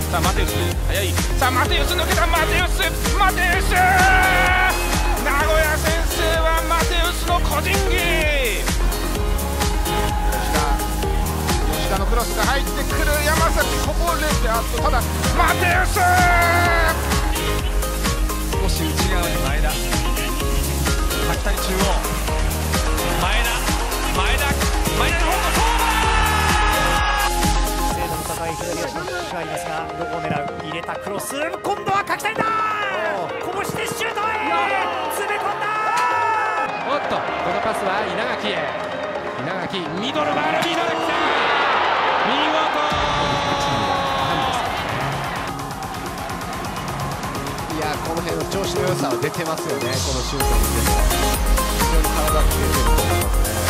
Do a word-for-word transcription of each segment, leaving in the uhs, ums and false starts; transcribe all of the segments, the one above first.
さあマテウス速い。さあマテウス抜けた。マテウスマテウス名古屋先制はマテウスの個人技。吉田のクロスが入ってくる。山崎こぼれて、あとただマテウス少し内側に前田。柿谷中央前田前田前田の方向相馬。 精度の高い左足のキックがありますが、どこを狙う。入れたクロス、今度は柿谷だ。こぼしてシュートへ詰め込んだ。 おっとこのパスは稲垣へ。稲垣ミドルがある。ミドルきた。見事。 いやこの辺の調子の良さは出てますよね。このシュートに出て非常に体つけてると思いますね。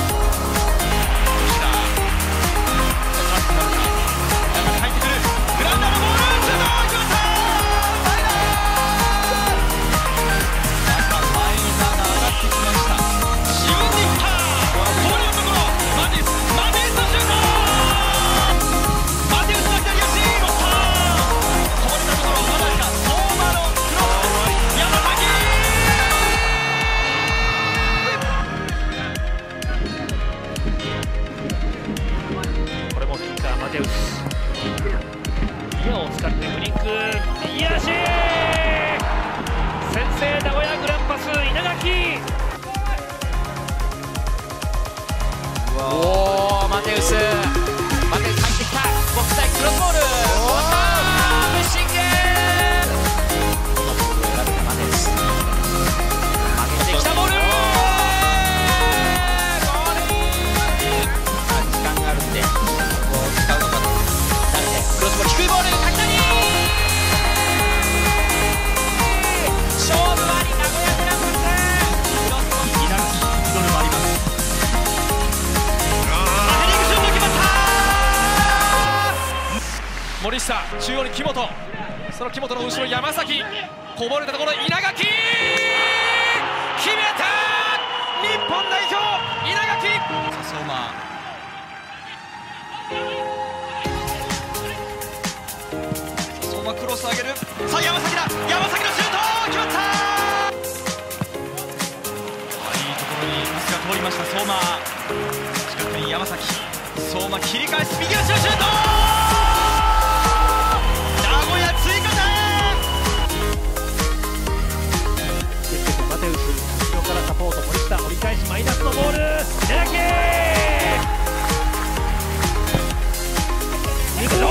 ギアを使ってフリンク右足先制。名古屋グランパス稲垣。 おおマテウスマテウス入ってきた。ボックス内クロスボール。ブッシング選べたマテウス上げてきたボール。時間があるんでここを使うのかと。クロスボール低いボール。柿谷勝負あり名古屋グランパス。クロスボール稲垣ミドルもあります。ヘディングシュート決まった。 森下中央に木本。その木本の後ろ山崎。こぼれたところ稲垣決めた。日本代表稲垣。さあ相馬クロス上げる。さあ山崎だ。山崎のシュート決まった。いいところにパスが通りました。相馬近くに山崎。相馬切り返す右足のシュート。名古屋追加点。 マテウス後ろからサポート。森下折り返しマイナスのボール。稲垣いくぞ。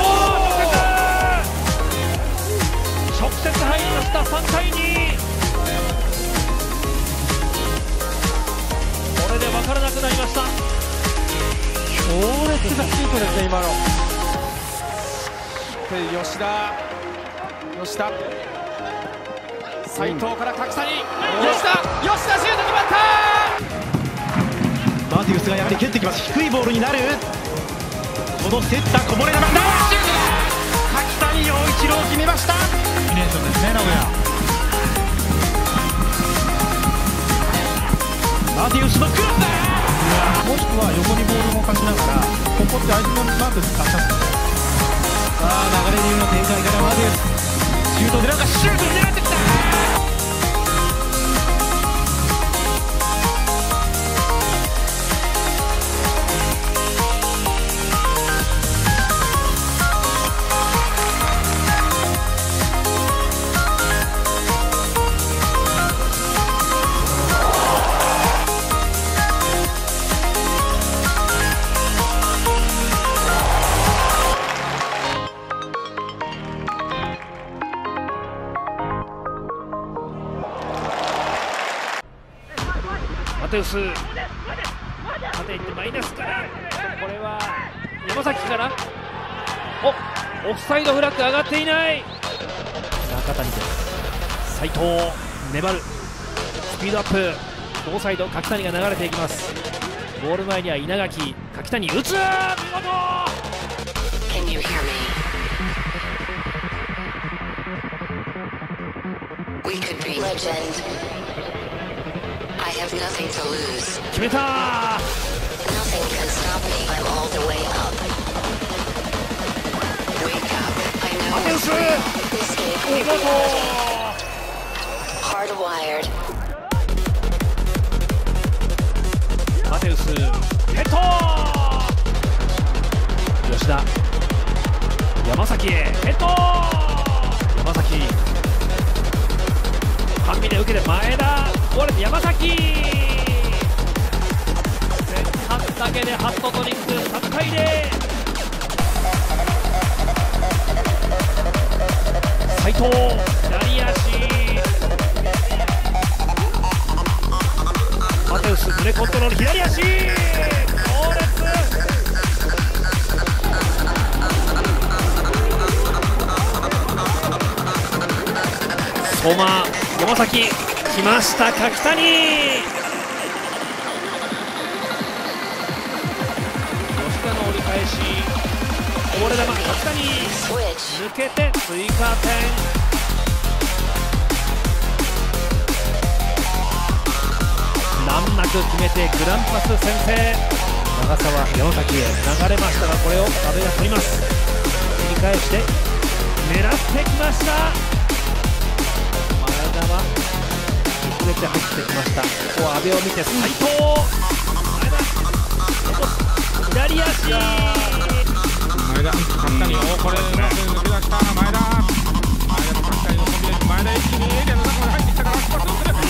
直接入りました。さんたいに。これで分からなくなりました。強烈なシュートですね今の。 吉田吉田斉藤から柿谷。吉田吉田シュート決まった。 マテウスがやはり蹴ってきます。低いボールになる。この競ったこぼれ球だ。柿谷陽一郎決めました。にねん生ですね名古屋。マテウスのクロスだ。もしくは横にボールを動かしながらここって相手のマークに使ったんです。さあ流れるような展開からマテウスシュート狙うか。シュート狙ってきた。 マテウス縦いってマイナスから。これは山崎から。おオフサイドフラッグ上がっていない。中谷です。斉藤粘る。スピードアップ。同サイド柿谷が流れていきます。ゴール前には稲垣。柿谷打つ。見事。決めたー。マテ見事。マテウスヘッド。吉田山崎へヘッド。山崎半身で受けて前田折れて山崎前半だけでハットトリックさんたいゼロ。斉藤左足マテウス胸コントロール左足強烈。相馬山崎来ました柿谷。吉田の折り返しこぼれ球柿谷抜けて追加点。難なく決めてグランパス先制。長澤山崎へ流れましたがこれを阿部が取ります。切り返して狙ってきました。前田は崩れて入ってきました。ここは阿部を見て斉藤前田左足前田柿谷をこれうまく抜け出した前田前田と柿谷のコンビネーション。前田一気にエリアの中まで入ってきたからスパッとする。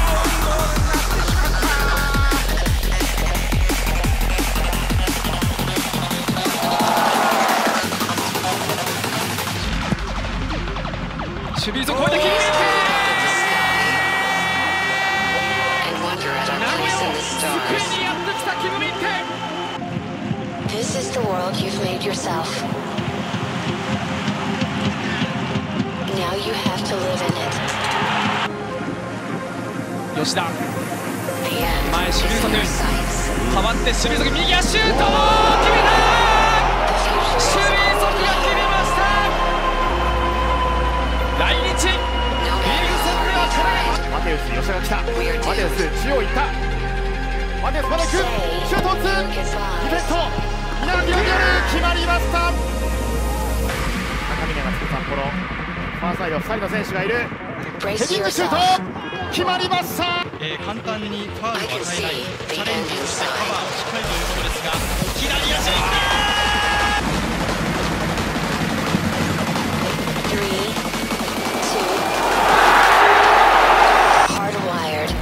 守備位置を越えて決めて名古屋を救いにやってきたキム・ミンテ。 This is the world you've made yourself. Now you have to live in it. 吉田 The end 前守 is 備 in 速 your sights. 変わって守備速右足シュート決めた。守備速が決めました。来日リーグ戦ではこれマテウス吉田が来た。マテウス中央行った。マテウスまで行くシュートを打つ。ディフェンス稲垣が決まりました。高峰がつく札幌ファーサイドふたりの選手がいる。ヘデ Brace ィングシュー yourself. ト決まりました。 えー簡単にファウルを与えないチャレンジをしてカバーをしっかりということですが左足いった。 Three, two, hardwired.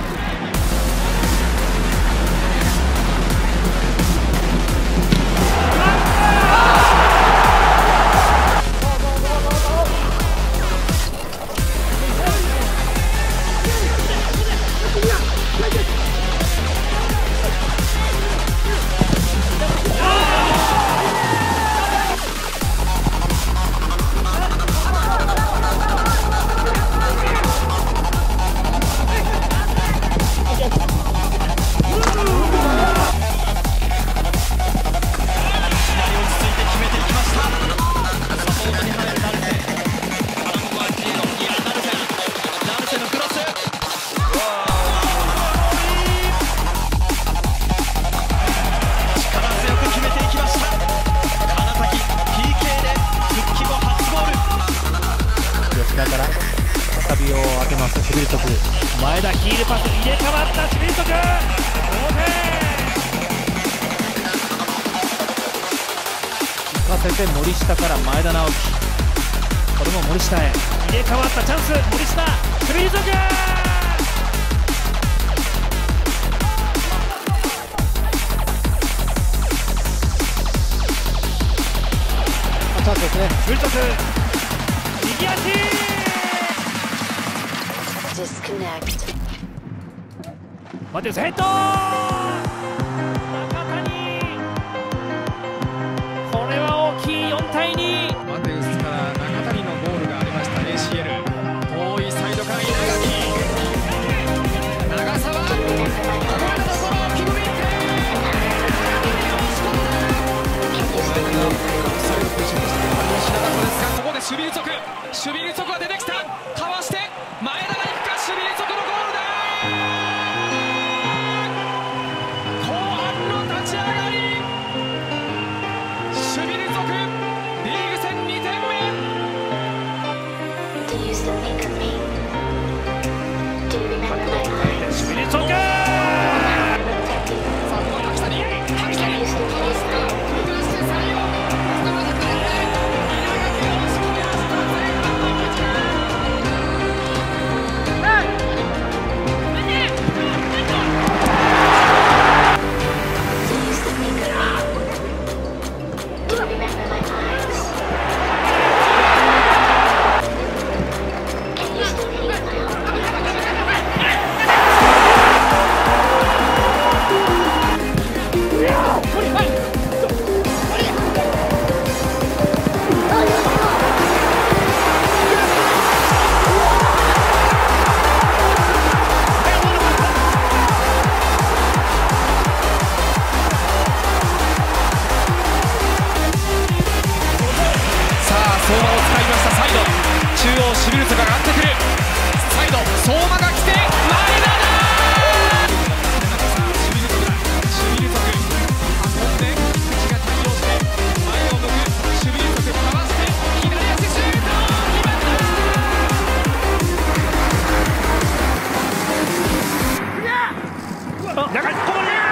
前田ヒールパス入れ替わったシュビルトク同点。行かせて森下から前田直樹、これも森下へ入れ替わったチャンス。森下シュビルトクチャンスですね。シュビルトク右足Disconnect. マテウスヘッド中谷、これは大きいよんたいに。 マテウスから中谷のゴールがありました。 エーシーエル 遠いサイドから稲垣長澤こぼれたところキム・ミンテここで守備不足守備不足が出てきた。かわして前田が行くか。守備不足のゴールだ。 央シビルツが上がってくる。サイド相馬が来て前田だ。シビルツだ。シビルツ運んで口が対応して前を向く。シビルツかわして左足シュート決まった。 中にこぼれる。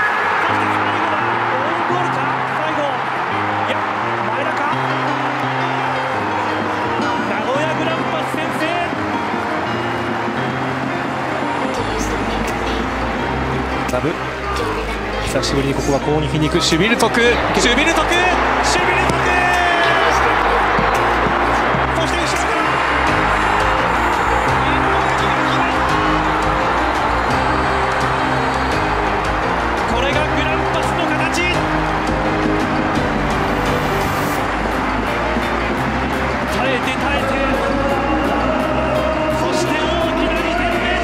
サブ久しぶりにここは攻撃に行くシュビルトクシュビルトクシュビルトクそして後ろからこれがグランパスの形。耐えて耐えてそして大きなにてんめ。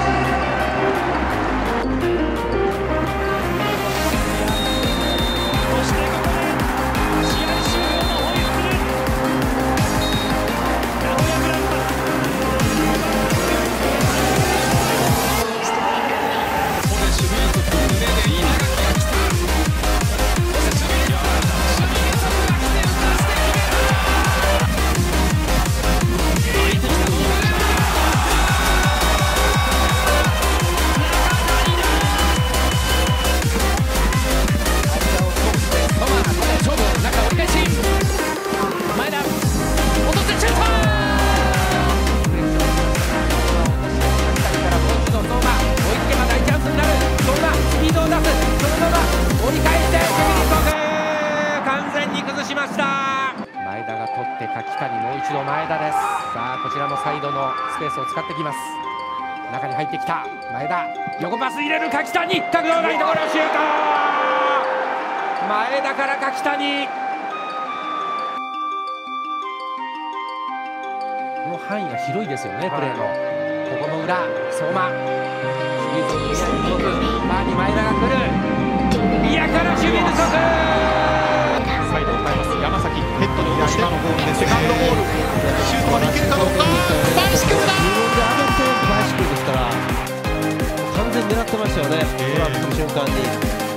前田が取って柿谷、もう一度前田です。さあこちらもサイドのスペースを使ってきます。中に入ってきた前田、横パス入れる柿谷、角度ないところシュート。前田から柿谷、この範囲が広いですよね、プレーの。ここも裏、相馬シリーズに動く前に前田が来る。嫌から守備不足。サイドを変えます。山崎ヘッドで下ろしてのゴールでセカンドボール、シュートまでいけるかどうか。バイシクルだ。自分で上げてバイシクルですから完全に狙ってましたよね。トラップの瞬間に。